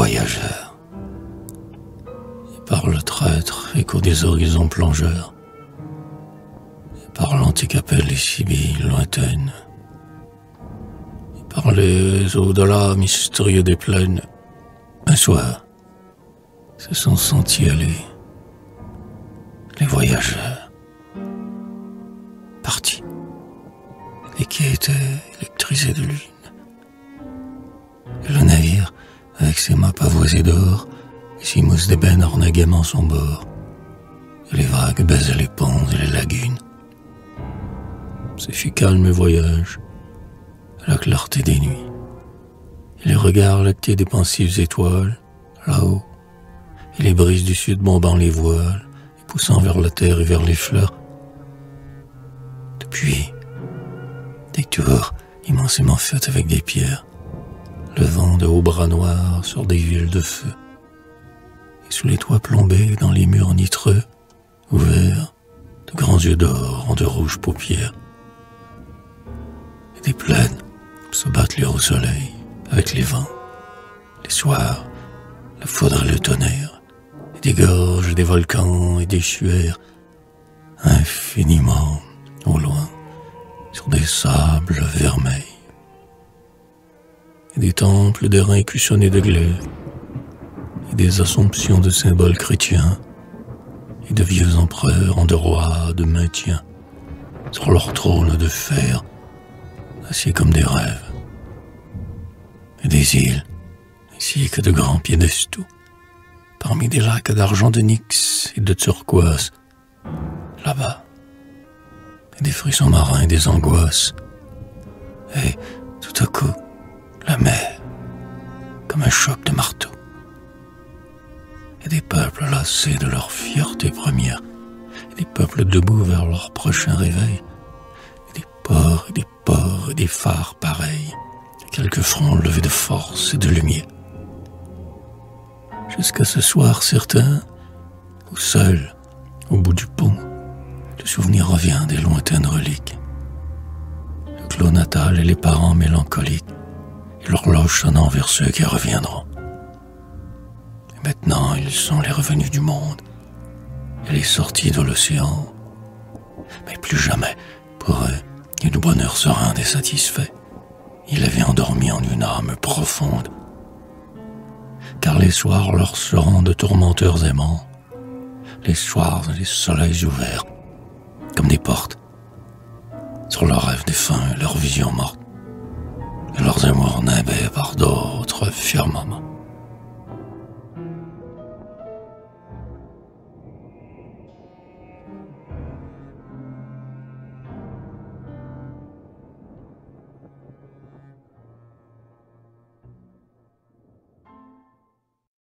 voyageurs. Et par le traître, écho des horizons plongeurs, et par l'antique appel des Sibylles lointaines, et par les au-delà mystérieux des plaines, un soir, se sont sentis aller les voyageurs, partis, et qui étaient électrisés de lune. Et le navire, avec ses mâts pavoisés d'or, et ses mousses d'ébène ornaient gaiement son bord, et les vagues baisaient les ponts et les lagunes. Ce fut calme voyage, à la clarté des nuits, et les regards lactés des pensives étoiles, là-haut, et les brises du sud bombant les voiles, et poussant vers la terre et vers les fleurs. Depuis, des tours immensément faites avec des pierres, levant de hauts bras noirs sur des villes de feu, et sous les toits plombés dans les murs nitreux, ouverts, de grands yeux d'or en de rouges paupières. Et des plaines se battent au soleil, avec les vents, les soirs, la foudre et le tonnerre, et des gorges, des volcans et des chuères, infiniment au loin, sur des sables vermeils. Et des temples d'airain cuissonnés de glaive, et des assomptions de symboles chrétiens, et de vieux empereurs en de rois de maintien, sur leurs trônes de fer, assis comme des rêves. Et des îles, ainsi que de grands piédestaux, parmi des lacs d'argent de Nyx et de turquoise, là-bas, et des frissons marins et des angoisses, et tout à coup, la mer, comme un choc de marteau, et des peuples lassés de leur fierté première, et des peuples debout vers leur prochain réveil, et des ports et des ports et des phares pareils, et quelques fronts levés de force et de lumière. Jusqu'à ce soir certain, où seul, au bout du pont, le souvenir revient des lointaines reliques, le clos natal et les parents mélancoliques, et l'horloge sonnant vers ceux qui reviendront. Et maintenant, ils sont les revenus du monde, et les sorties de l'océan. Mais plus jamais, pour eux, le bonheur serein des satisfaits. Il avait endormi en une âme profonde. Car les soirs leur seront de tourmenteurs aimants, les soirs et les soleils ouverts, comme des portes, sur leurs rêves défunts et leurs visions mortes, et leurs amours nimbés par d'autres firmaments.